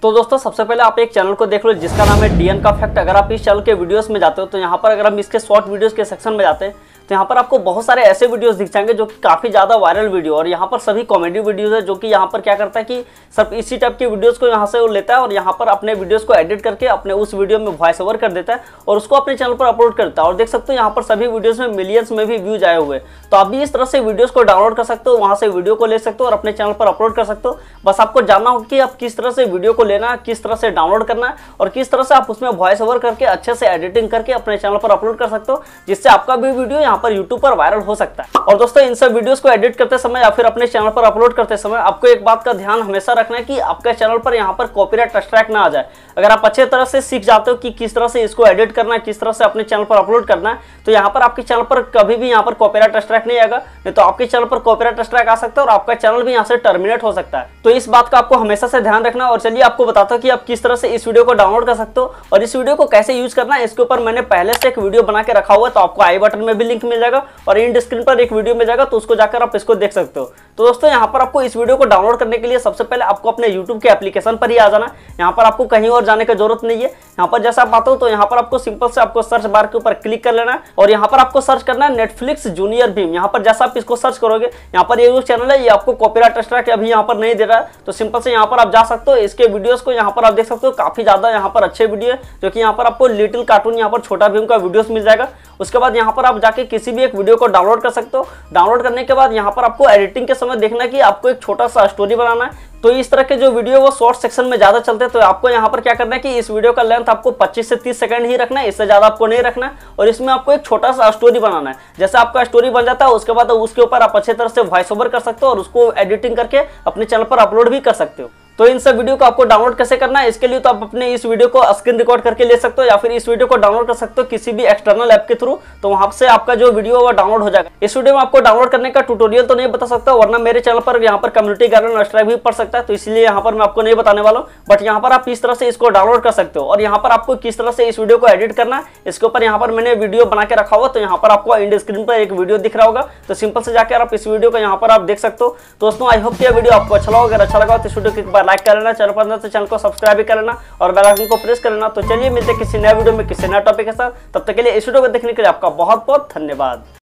तो दोस्तों सबसे पहले आप एक चैनल को देख लो जिसका नाम है डीएन का फैक्ट। अगर आप इस चैनल के वीडियोस में जाते हो तो यहाँ पर अगर हम इसके शॉर्ट वीडियोस के सेक्शन में जाते हैं तो यहाँ पर आपको बहुत सारे ऐसे वीडियोस दिख जाएंगे जो कि काफ़ी ज़्यादा वायरल वीडियो, और यहाँ पर सभी कॉमेडी वीडियोस है जो कि यहाँ पर क्या करता है कि सब इसी टाइप की वीडियोस को यहाँ से वो लेता है और यहाँ पर अपने वीडियोस को एडिट करके अपने उस वीडियो में वॉइस ओवर कर देता है और उसको अपने चैनल पर अपलोड करता है। और देख सकते हो यहाँ पर सभी वीडियोस में मिलियंस में भी व्यूज आए हुए। तो आप भी इस तरह से वीडियोस को डाउनलोड कर सकते हो, वहाँ से वीडियो को ले सकते हो और अपने चैनल पर अपलोड कर सकते हो। बस आपको जानना होगा कि आप किस तरह से वीडियो को लेना है, किस तरह से डाउनलोड करना है और किस तरह से आप उसमें वॉइस ओवर करके अच्छे से एडिटिंग करके अपने चैनल पर अपलोड कर सकते हो, जिससे आपका भी वीडियो यहाँ पर यूट्यूब पर वायरल हो सकता है। और दोस्तों इन सब वीडियोस को एडिट करते समय या फिर अपने चैनल पर अपलोड करते समय आपको एक बात का ध्यान हमेशा रखना है कि आपके चैनल पर यहाँ पर कॉपीराइट स्ट्राइक ना आ जाए। अगर आप अच्छे तरह से सीख जाते हो कि किस तरह से इसको एडिट करना है, किस तरह से अपने चैनल पर अपलोड करना है, तो यहाँ पर आपके चैनल पर कभी भी यहाँ पर कॉपीराइट स्ट्राइक नहीं आएगा। नहीं तो आपके चैनल पर कॉपीराइट स्ट्राइक आ सकता है और आपका चैनल भी यहाँ से टर्मिनेट हो सकता है। तो इस बात का आपको हमेशा से ध्यान रखना। और चलिए आपको बताता हूँ कि आप किस तरह से इस वीडियो को डाउनलोड कर सकते हो और इस वीडियो को कैसे यूज करना है। इसके ऊपर मैंने पहले से एक वीडियो बना के रखा हुआ है, तो आपको आई बटन में भी लिंक मिल जाएगा और इन स्क्रीन पर एक वीडियो मिल जाएगा, तो उसको जाकर आप इसको देख सकते हो। तो दोस्तों यहाँ पर आपको इस वीडियो को डाउनलोड करने के लिए सबसे पहले आपको अपने YouTube के एप्लीकेशन पर ही आ जाना। यहाँ पर आपको कहीं और जाने की जरूरत नहीं है। यहाँ पर जैसा आप आते हो तो यहाँ पर आपको सिंपल से आपको सर्च बार के ऊपर क्लिक कर लेना है और यहाँ पर आपको सर्च करना है नेटफ्लिक्स जूनियर भीम। यहाँ पर जैसा आप इसको सर्च करोगे, यहाँ पर ये जो चैनल है ये आपको कॉपीराइट स्ट्राइक अभी यहाँ पर नहीं दे रहा है, तो सिंपल से यहाँ पर आप जा सकते हो। इसके वीडियोस को यहाँ पर आप देख सकते हो, काफी ज्यादा यहाँ पर अच्छे वीडियो है, जो कि यहाँ पर आपको लिटिल कार्टून यहाँ पर छोटा भीम का वीडियोस मिल जाएगा। उसके बाद यहाँ पर आप जाके किसी भी एक वीडियो को डाउनलोड कर सकते हो। डाउनलोड करने के बाद यहाँ पर आपको एडिटिंग के समय देखना है कि आपको एक छोटा सा स्टोरी बनाना है। तो इस तरह के जो वीडियो वो शॉर्ट सेक्शन में ज्यादा चलते हैं, तो आपको यहाँ पर क्या करना है कि इस वीडियो का लेंथ आपको 25 से 30 सेकंड ही रखना है, इससे ज्यादा आपको नहीं रखना है। और इसमें आपको एक छोटा सा स्टोरी बनाना है। जैसे आपका स्टोरी बन जाता है उसके बाद उसके ऊपर आप अच्छे तरह से वॉइस ओवर कर सकते हो और उसको एडिटिंग करके अपने चैनल पर अपलोड भी कर सकते हो। तो इन सब वीडियो को आपको डाउनलोड कैसे करना है, इसके लिए तो आप अपने इस वीडियो को स्क्रीन रिकॉर्ड करके ले सकते हो या फिर इस वीडियो को डाउनलोड कर सकते हो किसी भी एक्सटर्नल ऐप के थ्रू, तो वहां से आपका जो वीडियो वो डाउनलोड हो जाएगा। इस वीडियो में आपको डाउनलोड करने का ट्यूटोरियल तो नहीं बता सकता, वरना मेरे चैनल पर यहाँ पर कम्युनिटी गाइडलाइन स्ट्राइक भी पड़ सकता है, तो इसलिए यहाँ पर मैं आपको नहीं बताने वाला हूँ। बट यहाँ पर आप इस तरह से इसको डाउनलोड कर सकते हो और यहाँ पर आपको किस तरह से इस वीडियो को एडिट करना है इसके ऊपर यहाँ पर मैंने वीडियो बना के रखा हुआ। तो यहाँ पर आपको इंड स्क्रीन पर एक वीडियो दिख रहा होगा, तो सिंपल से जाकर आप इस वीडियो को यहाँ पर आप देख सकते हो। दोस्तों आई होप कि वीडियो आपको अच्छा लगा। अगर अच्छा लगा तो इस वीडियो को एक बार लाइक कर लेना, चैनल तो चैनल को सब्सक्राइब भी कर लेना और बेल आइकन को प्रेस कर लेना। तो चलिए मिलते हैं किसी नए वीडियो में किसी नए टॉपिक के साथ। तब तक के लिए इस वीडियो को देखने के लिए आपका बहुत बहुत धन्यवाद।